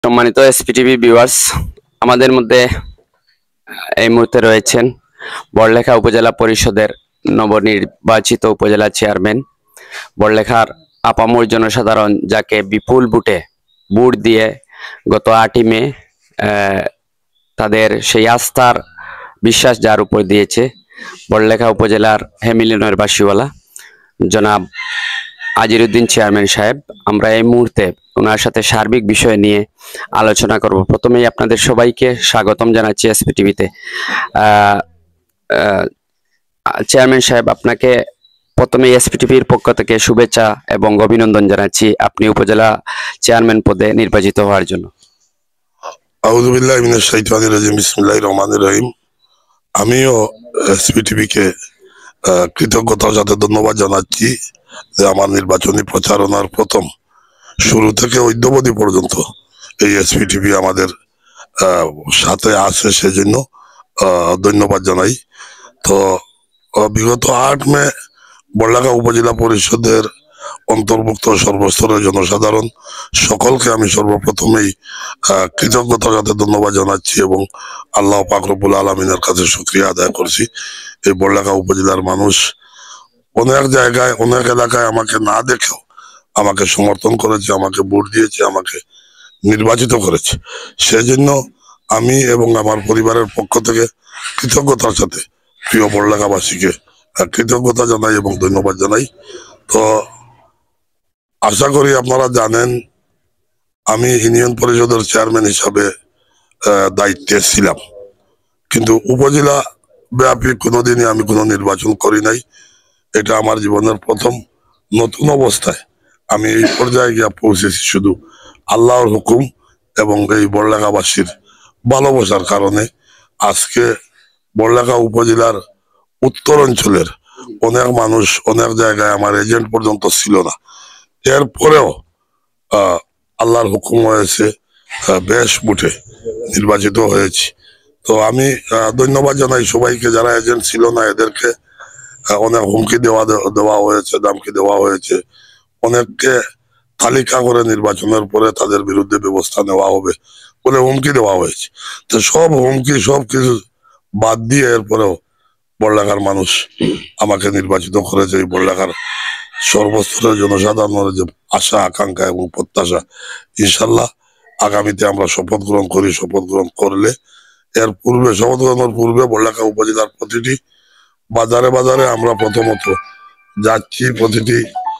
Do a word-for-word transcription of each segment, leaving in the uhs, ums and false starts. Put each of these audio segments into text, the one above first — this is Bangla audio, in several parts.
সম্মানিত এসপিটিভি ভিউয়ার্স, আমাদের মধ্যে এই মুহূর্তে রয়েছেন বড়লেখা উপজেলা পরিষদের নবনির্বাচিত উপজেলা চেয়ারম্যান, বড়লেখার আপামর জনসাধারণ যাকে বিপুল ভোটে ভোট দিয়ে গত আটই মে তাদের সেই আস্থার বিশ্বাস যার উপর দিয়েছে বড়লেখা উপজেলার হেমিলিয়নের বাসিওয়ালা জনাব আজিরউদ্দিন চেয়ারম্যান সাহেব। আমরা এই মুহূর্তে ওনার সাথে সার্বিক বিষয় নিয়ে আলোচনা করব। প্রথমেই আপনাদের সবাইকে স্বাগতম জানাচ্ছি এসপি টিভিতে। চেয়ারম্যান সাহেব, আপনাকে প্রথমে এসপি টিভির পক্ষ থেকে শুভেচ্ছা এবং অভিনন্দন জানাচ্ছি আপনি উপজেলা চেয়ারম্যান পদে নির্বাচিত হওয়ার জন্য। আউযু বিল্লাহি মিনাশ শাইতানির রাজিম, বিসমিল্লাহির রহমানির রহিম। আমিও এসপি টিভিকে কৃতজ্ঞতার সাথে ধন্যবাদ জানাচ্ছি যে আমার নির্বাচনী প্রচারণার প্রথম শুরু থেকে অদ্যাবধি পর্যন্ত এই এসপি টিভি আমাদের সাথে আছে, সেজন্য ধন্যবাদ জানাই। তো বিগত আট মে বড়লেখা উপজেলা পরিষদের অন্তর্ভুক্ত সর্বস্তরের জনসাধারণ সকলকে আমি সর্বপ্রথমেই কৃতজ্ঞতার সাথে ধন্যবাদ জানাচ্ছি এবং আল্লাহ পাক রব্বুল আলামিনের কাছে শুকরিয়া আদায় করছি। এই বড়লেখা উপজেলার মানুষ অনেক জায়গায় অনেক এলাকায় আমাকে না দেখেও আমাকে সমর্থন করেছে, আমাকে ভোট দিয়েছে, আমাকে নির্বাচিত করেছে। সেজন্য আমি এবং আমার পরিবারের পক্ষ থেকে কৃতজ্ঞতার সাথে প্রিয় বড়লেখাবাসীকে কৃতজ্ঞতা জানাই এবং ধন্যবাদ জানাই। তো আশা করি আপনারা জানেন আমি ইউনিয়ন পরিষদের চেয়ারম্যান হিসাবে দায়িত্বে ছিলাম, কিন্তু উপজেলা ব্যাপী কোনোদিনই আমি কোনো নির্বাচন করি নাই। এটা আমার জীবনের প্রথম। নতুন অবস্থায় আমি এই পর্যায়ে গিয়ে পৌঁছেছি শুধু আল্লাহর হুকুম এবং এই বড়লেখাবাসীর ভালোবাসার কারণে। আজকে বড়লেখা উপজেলার উত্তর অঞ্চলের অনেক মানুষ অনেক জায়গায় আমার এজেন্ট পর্যন্ত ছিল না, এরপরেও আহ আল্লাহর হুকুম হয়েছে, বেশ ভোটে নির্বাচিত হয়েছি। তো আমি ধন্যবাদ জানাই সবাইকে, যারা এজেন্ট ছিল না এদেরকে অনেক হুমকি দেওয়া দেওয়া হয়েছে, দামকি দেওয়া হয়েছে, অনেককে তালিকা করে নির্বাচনের পরে তাদের বিরুদ্ধে ব্যবস্থা নেওয়া হবে বলে হুমকি দেওয়া হয়েছে। তো সব হুমকি সব কিছু বাদ দিয়ে এরপরেও বড়লেখার মানুষ আমাকে নির্বাচিত করেছে। এই বড়লেখার সর্বস্তরের জনসাধারণের যে আশা আকাঙ্ক্ষা এবং প্রত্যাশা, ইনশাল্লাহ আগামীতে আমরা শপথ গ্রহণ করি। শপথ গ্রহণ করলে এর পূর্বে শপথ গ্রহণের পূর্বে বড়লেখা উপজেলার প্রতিটি বাজারে বাজারে আমরা প্রথমত যাচ্ছি, প্রতিটি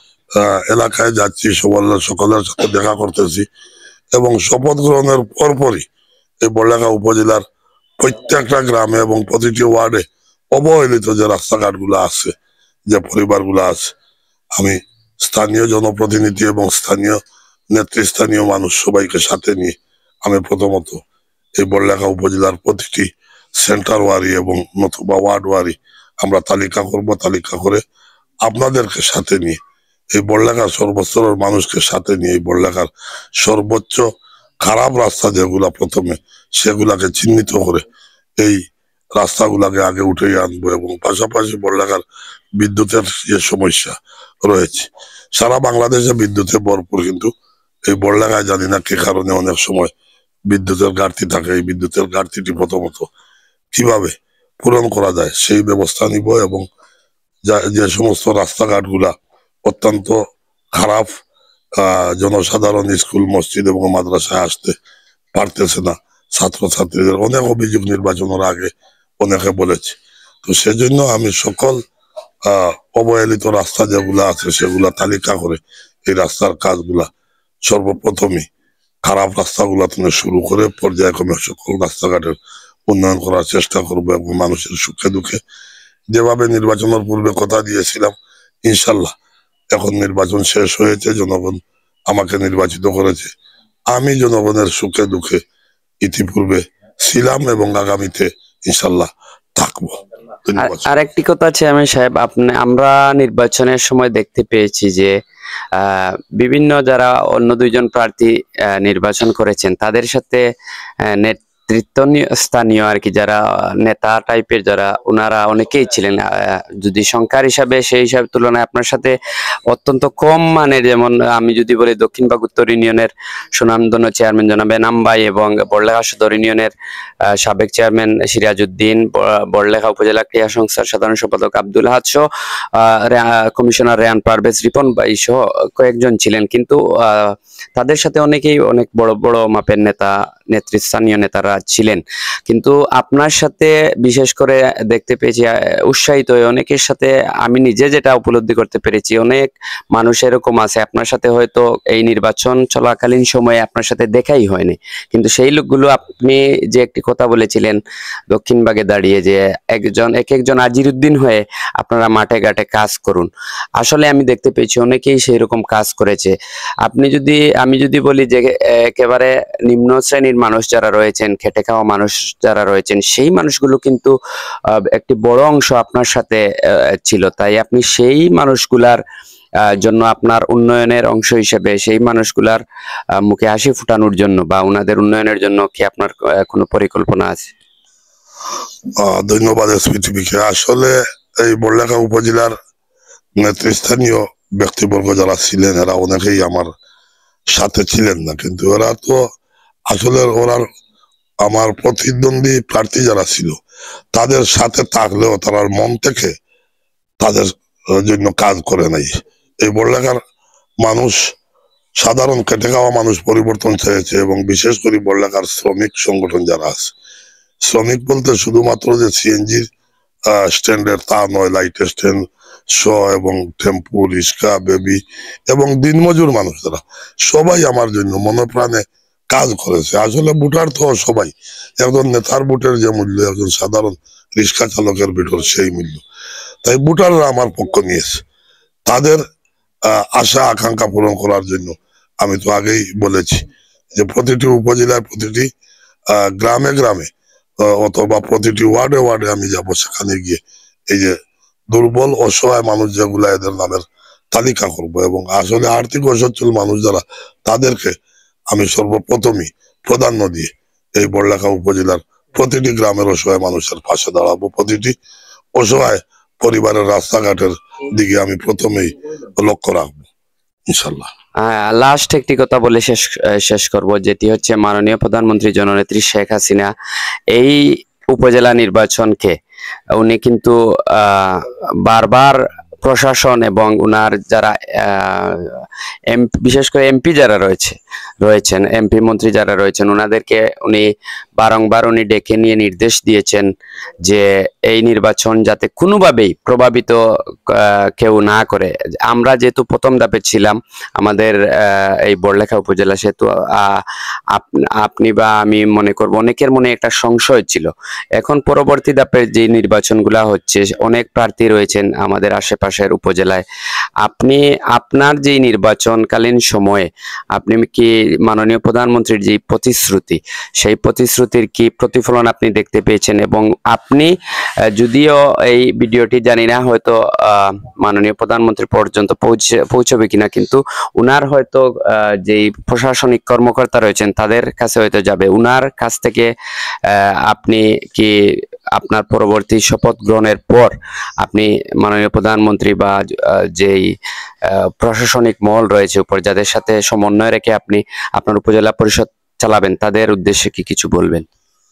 আহ এলাকায় যাচ্ছি, সকলের সকলের সাথে দেখা করতেছি এবং শপথ গ্রহণের পরপরই এই বড়লেখা উপজেলার প্রত্যেকটা গ্রামে এবং প্রতিটি ওয়ার্ডে অবহেলিত যে রাস্তাঘাট গুলা আছে, যে পরিবার গুলা আছে, আমি স্থানীয় জনপ্রতিনিধি এবং স্থানীয় নেতৃস্থানীয় মানুষ সবাইকে সাথে নিয়ে আমি প্রথমত এই বড়লেখা উপজেলার প্রতিটি সেন্টার ওয়ারি এবং নতুবা ওয়ার্ড ওয়ারি আমরা তালিকা করব। তালিকা করে আপনাদেরকে সাথে নিয়ে এই বড়লেখার সর্বস্তরের মানুষকে সাথে নিয়ে এই বড়লেখার সর্বোচ্চ খারাপ রাস্তা যেগুলা প্রথমে সেগুলাকে চিহ্নিত করে এই রাস্তাগুলাকে আগে উঠে আনবো এবং পাশাপাশি বড়লেখার বিদ্যুতের যে সমস্যা রয়েছে, সারা বাংলাদেশে বিদ্যুতে ভরপুর, কিন্তু এই বড়লেখায় জানি না কি কারণে অনেক সময় বিদ্যুতের ঘাটতি থাকে। এই বিদ্যুতের ঘাটতিটি প্রথমত কিভাবে পূরণ করা যায় সেই ব্যবস্থা নিব এবং যে সমস্ত রাস্তাঘাট গুলা অত্যন্ত খারাপ, আহ জনসাধারণ স্কুল মসজিদ এবং মাদ্রাসায় আসতে পারতেছে না, ছাত্রছাত্রীদের অনেক অভিযোগ নির্বাচনের আগে অনেকে বলেছে। তো সেজন্য আমি সকল আহ অবহেলিত রাস্তা যেগুলা আছে সেগুলা তালিকা করে এই রাস্তার কাজগুলা সর্বপ্রথমই খারাপ রাস্তাগুলা থেকে শুরু করে পর্যায়ক্রমে সকল রাস্তাঘাটের উন্নয়ন করার চেষ্টা করবো এবং মানুষের সুখে দুঃখে যেভাবে নির্বাচনের পূর্বে কথা দিয়েছিলাম, ইনশাল্লাহ এখন নির্বাচন শেষ হয়েছে, জনগণ আমাকে নির্বাচিত করেছে, আমি জনগণের সুখে দুঃখে ইতিপূর্বে ছিলাম এবং আগামীতে ইনশাল্লাহ থাকবো। আরেকটি কথা চেয়ারম্যান সাহেব, আপনি আমরা নির্বাচনের সময় দেখতে পেয়েছি যে আহ বিভিন্ন যারা অন্য দুইজন প্রার্থী নির্বাচন করেছেন তাদের সাথে নেতৃত্ব স্থানীয় আর কি যারা নেতা টাইপের যারা ওনারা অনেকেই ছিলেন। যদি সংখ্যার হিসাবে সেই হিসাবে তুলনায় আপনার সাথে অত্যন্ত কম মানের, যেমন আমি যদি বলি দক্ষিণ বাগ উত্তর ইউনিয়নের সুনামধন্য চেয়ারম্যান জনাব এনাম ভাই এবং বড়লেখা সদর ইউনিয়নের সাবেক চেয়ারম্যান সিরাজউদ্দিন, বড়লেখা উপজেলা ক্রীড়া সংস্থার সাধারণ সম্পাদক আব্দুল হাদ সহ কমিশনার রেয়ান পারভেজ রিপন ভাই সহ কয়েকজন ছিলেন। কিন্তু তাদের সাথে অনেকেই অনেক বড় বড় মাপের নেতা নেতৃস্থানীয় নেতারা ছিলেন। কিন্তু আপনার সাথে বিশেষ করে দেখতে পেয়েছি উৎসাহিত হয়ে অনেকের সাথে আমি নিজে যেটা উপলব্ধি করতে পেরেছি, অনেক মানুষ এরকম আছে আপনার সাথে হয়তো এই নির্বাচন চলাকালীন সময়ে আপনার সাথে দেখাই হয়নি, কিন্তু সেই লোকগুলো আপনি যে একটি কথা বলেছিলেন দক্ষিণবাগে দাঁড়িয়ে যে একজন এক একজন আজিরউদ্দিন হয়ে আপনারা মাঠে ঘাটে কাজ করুন, আসলে আমি দেখতে পেয়েছি অনেকেই সেই রকম কাজ করেছে। আপনি যদি আমি যদি বলি যে একেবারে নিম্ন শ্রেণীর মানুষ যারা রয়েছেন, খেটে খাওয়া মানুষ যারা রয়েছেন, সেই মানুষগুলো কিন্তু একটি বড় অংশ আপনার সাথে ছিল। তাই আপনি সেই মানুষগুলার জন্য আপনার উন্নয়নের অংশ হিসেবে সেই মানুষগুলার মুখে হাসি ফুটানোর জন্য বা ওনাদের উন্নয়নের জন্য কি আপনার কোনো পরিকল্পনা আছে? ধন্যবাদ এসপিটিভিকে। আসলে এই বড়লেখা উপজেলার নেতৃস্থানীয় ব্যক্তিবর্গ যারা ছিলেন এরা অনেকেই আমার সাথে ছিলেন না, কিন্তু ওরা তো আসলে ওরা আমার প্রতিদ্বন্দ্বী প্রার্থী যারা ছিল তাদের সাথে থাকলেও তারা মন থেকে তাদের জন্য কাজ করে নাই। এই বড়লেখার মানুষ সাধারণ খেটে খাওয়া মানুষ পরিবর্তন চেয়েছে, এবং বিশেষ করে বড়লেখার শ্রমিক সংগঠন যারা আছে, শ্রমিক বলতে শুধুমাত্র যে সিএনজির স্ট্যান্ডের তা নয়, লাইট স্ট্যান্ড সহ এবং টেম্পু, রিক্সা, বেবি এবং দিনমজুর মানুষ যারা সবাই আমার জন্য মনে প্রাণে কাজ করেছে। আসলে ভোটার তো সবাই, একজন নেতার ভোটের যে মূল্য একজন সাধারণ রিক্সা চালকের ভোটের সেই মূল্য। তাই ভোটাররা আমার পক্ষ নিয়েছে, তাদের আহ আশা আকাঙ্ক্ষা পূরণ করার জন্য আমি তো আগেই বলেছি যে প্রতিটি উপজেলায় প্রতিটি আহ গ্রামে গ্রামে অথবা প্রতিটি ওয়ার্ডে ওয়ার্ডে আমি যাব, সেখানে গিয়ে এই যে দুর্বল অসহায় মানুষ যেগুলা এদের নামের তালিকা করব, এবং আসলে আর্থিক অসচ্ছল মানুষ যারা তাদেরকে আমি সর্বপ্রথমই প্রাধান্য দিয়ে এই বড়লেখা উপজেলার প্রতিটি গ্রামের অসহায় মানুষের পাশে দাঁড়াবো। প্রতিটি অসহায় পরিবারের রাস্তাঘাটের দিকে আমি প্রথমেই লক্ষ্য রাখবো ইনশাল্লাহ। লাস্ট একটি কথা বলে শেষ শেষ করব, যেটি হচ্ছে মাননীয় প্রধানমন্ত্রী জননেত্রী শেখ হাসিনা এই উপজেলা নির্বাচনকে উনি কিন্তু আহ বারবার প্রশাসন এবং উনার যারা বিশেষ করে এমপি যারা রয়েছে রয়েছেন এমপি মন্ত্রী যারা রয়েছেন ওনাদেরকে উনি বারংবার উনি ডেকে নিয়ে নির্দেশ দিয়েছেন যে এই নির্বাচন যাতে কোনোভাবেই প্রভাবিত কেউ না করে। আমরা যেহেতু প্রথম ধাপে ছিলাম আমাদের এই বড়লেখা উপজেলা, সেহেতু আপনি বা আমি মনে করব অনেকের মনে একটা সংশয় ছিল। এখন পরবর্তী ধাপের যে নির্বাচনগুলা হচ্ছে অনেক প্রার্থী রয়েছেন আমাদের আশেপাশের উপজেলায়, আপনি আপনার যে নির্বাচনকালীন সময়ে আপনি কি মাননীয় প্রধানমন্ত্রীর যে প্রতিশ্রুতি সেই প্রতিশ্রুতির কি প্রতিফলন আপনি দেখতে পেয়েছেন? এবং আপনি যদিও এই ভিডিওটি জানি না হয়তো মাননীয় প্রধানমন্ত্রী পর্যন্ত পৌঁছে পৌঁছবে কিনা, কিন্তু উনার হয়তো যেই প্রশাসনিক কর্মকর্তা রয়েছেন তাদের কাছে হয়তো যাবে, উনার কাছ থেকে আপনি কি আপনার পরবর্তী শপথ গ্রহণের পর আপনি মাননীয় প্রধানমন্ত্রী বা যেই প্রশাসনিক মহল রয়েছে উপর যাদের সাথে সমন্বয় রেখে আপনি আপনার উপজেলা পরিষদ চালাবেন তাদের উদ্দেশ্যে কি কিছু বলবেন?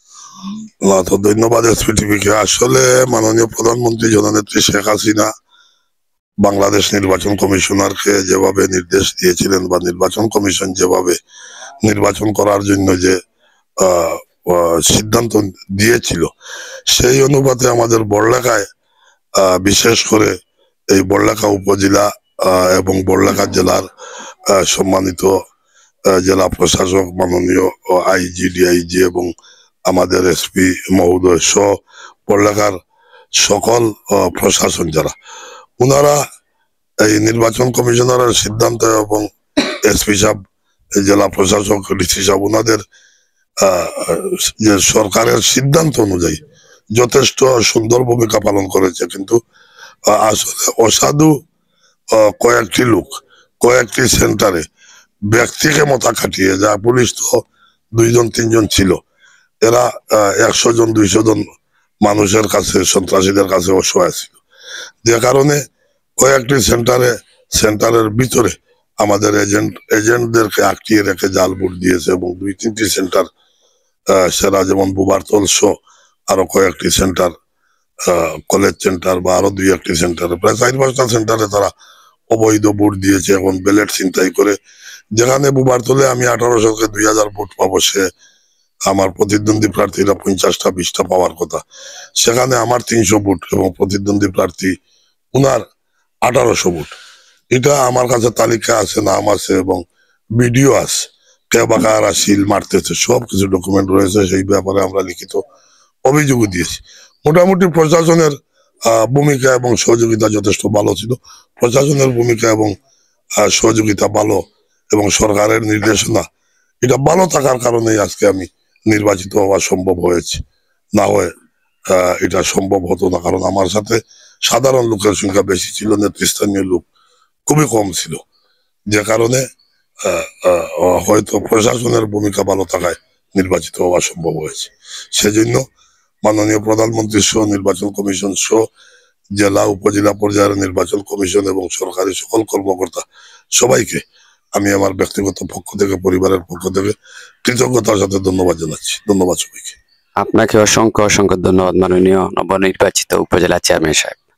তো ধন্যবাদ এসপিটিভিকে। আসলে মাননীয় প্রধানমন্ত্রী জননেত্রী শেখ হাসিনা বাংলাদেশ নির্বাচন কমিশনারকে যেভাবে নির্দেশ দিয়েছিলেন বা নির্বাচন কমিশন যেভাবে নির্বাচন করার জন্য যে আহ সিদ্ধান্ত দিয়েছিল সেই অনুপাতে আমাদের বড়লেখায় আহ বিশেষ করে এই বড়লেখা উপজেলা এবং বড়লেখা জেলার সম্মানিত জেলা প্রশাসক মাননীয় আইজি, ডিআইজি এবং আমাদের এসপি মহোদয় সহ বড়লেখার সকল প্রশাসন যারা ওনারা এই নির্বাচন কমিশনারের সিদ্ধান্ত এবং এসপি সাহেব জেলা প্রশাসক ডিসি সাহেব ওনাদের যে সরকারের সিদ্ধান্ত অনুযায়ী যথেষ্ট সুন্দর ভূমিকা পালন করেছে। কিন্তু আসলে অসাধু কয়েকটি লোক কয়েকটি সেন্টারে ব্যক্তিকে মতা খাটিয়ে, যা পুলিশ তো দুইজন তিনজন ছিল, এরা একশো জন দুইশো জন মানুষের কাছে, সন্ত্রাসীদের কাছে অসহায় ছিল, যে কারণে কয়েকটি সেন্টারে সেন্টারের ভিতরে আমাদের এজেন্ট এজেন্টদেরকে আটকিয়ে রেখে জাল ভোট দিয়েছে, এবং দুই তিনটি সেন্টার সেরা, যেমন বুবারতল সহ আরো কয়েকটি সেন্টার, কলেজ সেন্টার বা আরো দুই একটি সেন্টারে, প্রায় চার পাঁচটা সেন্টারে তারা অবৈধ ভোট দিয়েছে এবং ব্যালট ছিনতাই করে। যেখানে বুবারতলে আমি আঠারোশো থেকে দুই হাজার ভোট পাবো, সে আমার প্রতিদ্বন্দ্বী প্রার্থীরা পঞ্চাশটা বিশটা পাওয়ার কথা, সেখানে আমার তিনশো ভোট এবং প্রতিদ্বন্দ্বী প্রার্থী উনার আঠারোশো ভোট। এটা আমার কাছে তালিকা আছে, নাম আছে এবং ভিডিও আছে, কে বা কারা শিল মারতেছে, সব কিছু ডকুমেন্ট রয়েছে। সেই ব্যাপারে আমরা লিখিত অভিযোগও দিয়েছি। মোটামুটি প্রশাসনের আহ, ভূমিকা এবং সহযোগিতা যথেষ্ট ভালো ছিল। প্রশাসনের ভূমিকা এবং আহ, সহযোগিতা ভালো, এবং সরকারের নির্দেশনা এটা ভালো থাকার কারণেই আজকে আমি নির্বাচিত হওয়া সম্ভব হয়েছে। না হয় আহ, এটা সম্ভব হতো না, কারণ আমার সাথে সাধারণ লোকের সংখ্যা বেশি ছিল, নেতৃস্থানীয় লোক খুবই কম ছিল, যে কারণে আহ, আহ, হয়তো প্রশাসনের ভূমিকা ভালো থাকায় নির্বাচিত হওয়া সম্ভব হয়েছে। সেজন্য মাননীয় প্রধানমন্ত্রী সহ নির্বাচন কমিশন সহ জেলা উপজেলা পর্যায়ের নির্বাচন কমিশন এবং সরকারি সকল কর্মকর্তা সবাইকে আমি আমার ব্যক্তিগত পক্ষ থেকে, পরিবারের পক্ষ থেকে কৃতজ্ঞতার সাথে ধন্যবাদ জানাচ্ছি। ধন্যবাদ সবাইকে। আপনাকে অসংখ্য অসংখ্য ধন্যবাদ মাননীয় নবনির্বাচিত উপজেলা চেয়ারম্যান সাহেব।